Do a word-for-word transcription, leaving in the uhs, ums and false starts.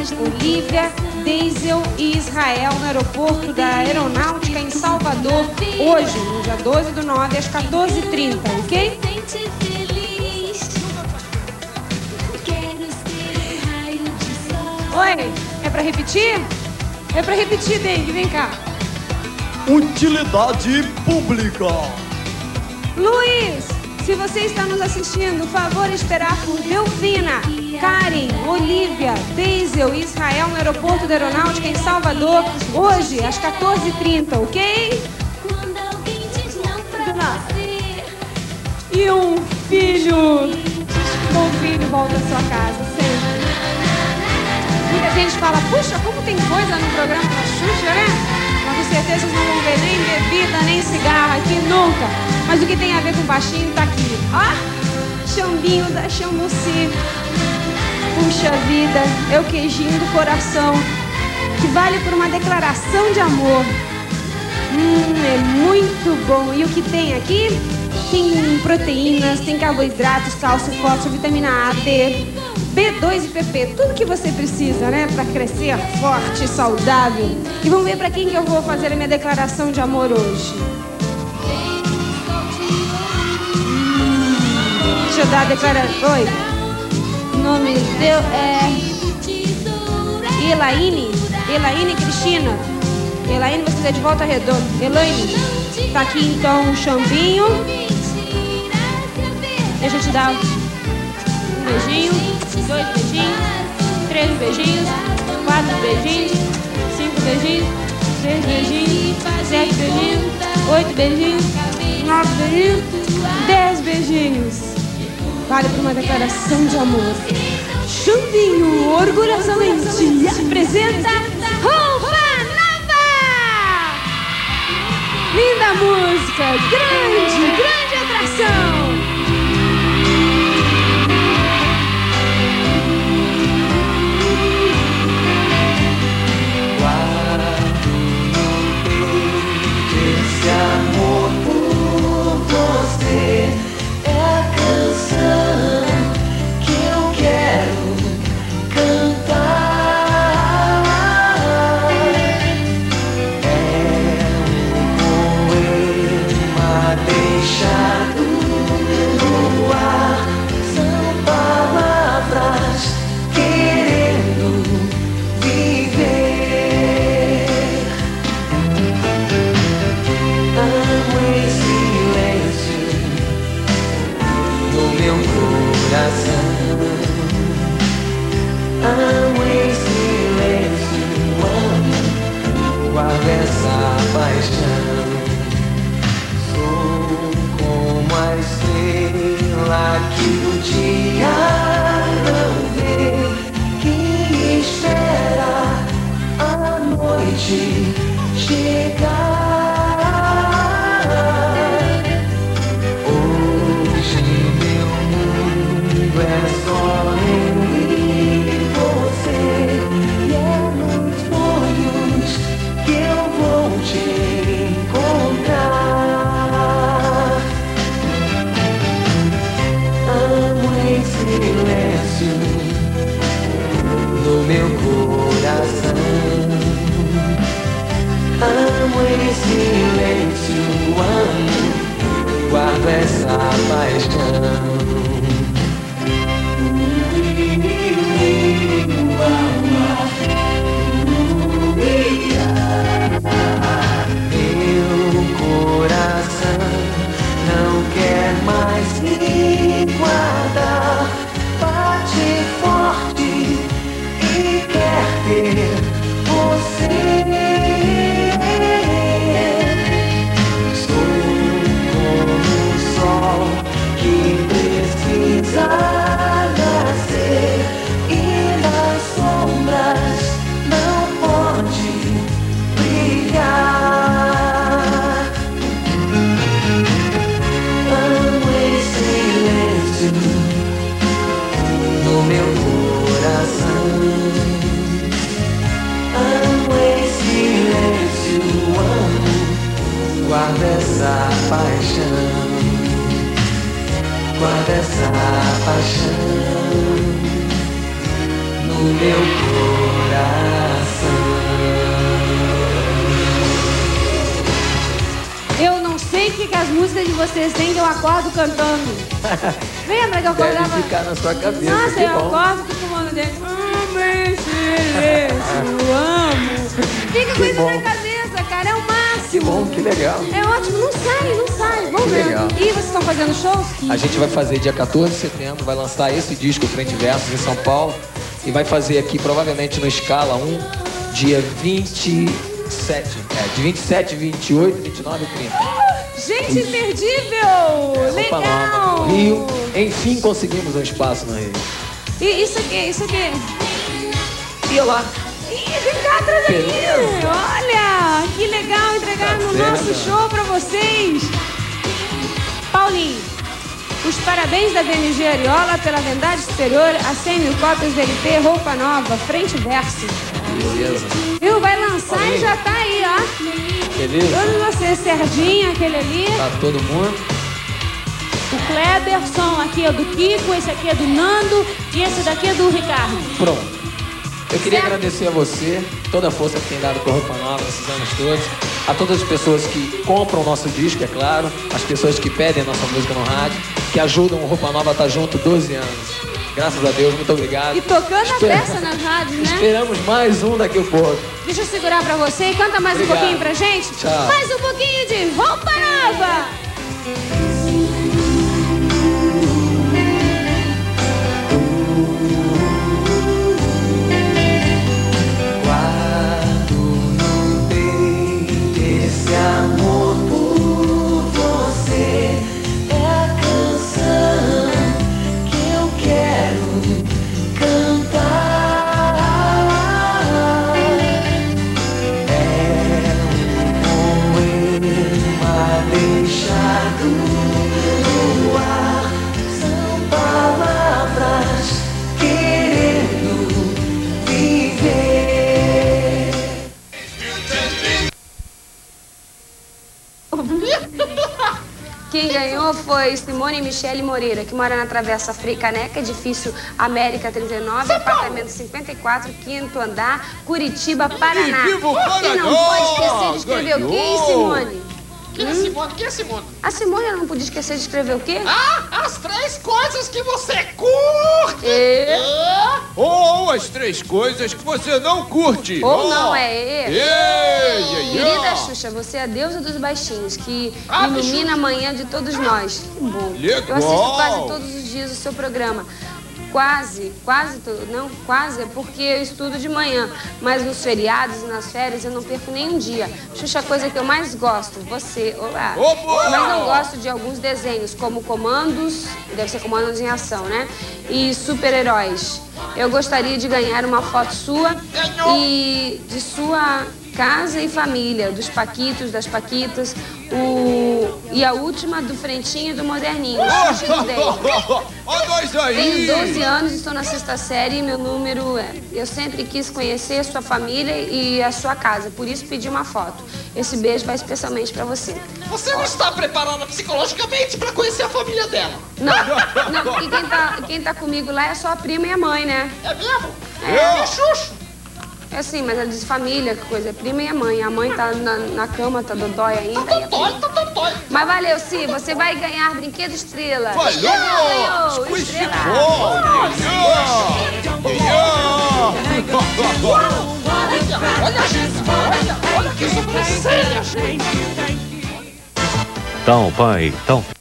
Olivia, Deisel e Israel no aeroporto da Aeronáutica em Salvador, hoje, no dia doze do nove, às quatorze e trinta, ok? Oi, é pra repetir? É pra repetir, Dengue, vem cá. Utilidade pública. Luiz, se você está nos assistindo, favor esperar por Delfina, Karen, Olivia, Deisel e Israel no aeroporto da Aeronáutica em Salvador, hoje, às quatorze e trinta, ok? E um filho, um filho volta à sua casa, sempre. Muita gente fala, puxa, como tem coisa no programa da Xuxa, né? Mas com certeza vocês não vão ver nem bebida, nem cigarro aqui, nunca. Mas o que tem a ver com baixinho tá aqui. Ó, chambinho da Chamuci. Puxa vida, é o queijinho do coração, que vale por uma declaração de amor. Hum, é muito bom. E o que tem aqui? Tem proteínas, tem carboidratos, cálcio, fósforo, vitamina A, D, B dois e P P, tudo que você precisa, né, para crescer forte e saudável. E vamos ver para quem que eu vou fazer a minha declaração de amor hoje. Hum, deixa eu dar a declaração. Oi. O nome deu é Elaine, Elaine Cristina. Elaine, você é de Volta Redonda. Elaine, tá aqui então um chambinho. Deixa eu te dar um beijinho, dois beijinhos, três beijinhos, quatro beijinhos, cinco beijinhos, seis beijinhos, sete beijinhos, oito beijinhos, nove beijinhos, dez beijinhos. Vale por uma declaração de amor. Chambinho orgulhosamente apresenta Roupa Nova! Linda música, grande, grande atração! Esse amor por você é a canção que eu quero cantar. É um poema deixado no ar. São palavras querendo viver. Amo em silêncio no meu coração. Amo em silêncio, amo, guardo essa paixão. Sou como a estrela que o dia não vê, que espera a noite chegar. É só eu e você, e é nos sonhos que eu vou te encontrar. Amo em silêncio no meu coração. Amo em silêncio, amo, guardo essa paixão. Meu coração não quer mais me guardar. Bate forte e quer ter você. Sou como o sol que precisa nascer e nas sombras não pode brilhar. Amo em silêncio no meu coração. Amo em silêncio, amo, guardo essa paixão. Guardo essa paixão no meu coração. música que as músicas de vocês têm que eu acordo cantando. Lembra que eu acordava? Deve ficar na sua cabeça. Nossa, que eu bom. acordo com o comando dele. Amém, silêncio, amo. Fica com Que isso bom. na cabeça, cara, é o máximo. Que bom, que legal. É ótimo, não sai, não sai. Vamos Que ver. legal. E vocês estão fazendo shows? A gente vai fazer dia quatorze de setembro, vai lançar esse disco Frente e Versos em São Paulo e vai fazer aqui provavelmente no Escala um, dia vinte e sete. É, de vinte e sete, vinte e oito, vinte e nove e trinta. Gente imperdível! Roupa Nova, Legal! no Rio. Enfim, conseguimos um espaço no Rio. E isso aqui, isso aqui. E lá. Ih, vem cá atrás aqui! Beleza. Olha, que legal entregar Tá no certo. nosso show pra vocês! Paulinho, os parabéns da V M G Ariola pela Vendade Superior a cem mil cópias do L P Roupa Nova, Frente e Verso. Beleza. Viu? Vai lançar Paulinho. e já tá aí, ó. Beleza? Todos vocês, Serginho, aquele ali. Tá todo mundo. O Kleberson, aqui é do Kiko, esse aqui é do Nando e esse daqui é do Ricardo. Pronto. Eu queria Certo. agradecer a você, toda a força que tem dado com a Roupa Nova esses anos todos, a todas as pessoas que compram o nosso disco, é claro, as pessoas que pedem a nossa música no rádio, que ajudam o Roupa Nova a estar junto doze anos. Graças a Deus, muito obrigado. E tocando Espera- a peça nas rádios, né? Esperamos mais um daqui a pouco. Deixa eu segurar pra você e canta mais Obrigado. um pouquinho pra gente. Tchau. Mais um pouquinho de Roupa Nova. Guardo no peito esse amor por você. É a canção que eu quero cantar. É um poema deixado no ar. São palavras querendo viver. Quem ganhou foi Simone Michele Moreira, que mora na Travessa Frei Caneca, edifício América trinta e nove, apartamento cinquenta e quatro, quinto andar, Curitiba, Paraná. viva o E não Paraná! pode esquecer de escrever o quê, hein, Ganhou! Simone? Quem é Simone? Quem é Simone? A Simone ela não podia esquecer de escrever o quê? Ah, as três coisas que você curte! É. É. Ou as três coisas que você não curte! Ou Oh. não, é E. Ei, ei, ei. Querida Xuxa, você é a deusa dos baixinhos, que Ah, ilumina a manhã de todos nós. Que bom. Legal. Eu assisto quase todos os dias o seu programa. Quase, quase, to- não, quase, é porque eu estudo de manhã. Mas nos feriados e nas férias eu não perco nenhum dia. Xuxa, a coisa que eu mais gosto, você, olá. Opa! Mas não gosto de alguns desenhos, como Comandos, deve ser Comandos em Ação, né? E Super-Heróis. Eu gostaria de ganhar uma foto sua Ganhou. e de sua casa e família, dos Paquitos, das Paquitas, o... e a última do Frentinho e do Moderninho. Xuxa do Dente. Ó, dois aí! Tenho doze anos, estou na sexta série e meu número é... Eu sempre quis conhecer a sua família e a sua casa, por isso pedi uma foto. Esse beijo vai especialmente pra você. Você não está preparada psicologicamente pra conhecer a família dela? Não, não, porque quem tá, quem tá comigo lá é só a prima e a mãe, né? É mesmo? É. É, Xuxa! É assim, mas ela diz família, que coisa, é prima e a mãe. A mãe tá na, na cama, tá dodói ainda. Tá e a dodói, prima- tá dodói. Mas valeu, sim, você vai ganhar brinquedo estrela. Valeu! Ganhou, Squish estrela. ball! Olha, olha, gente! Olha, olha que sobrancelha, gente! Tão pai, tão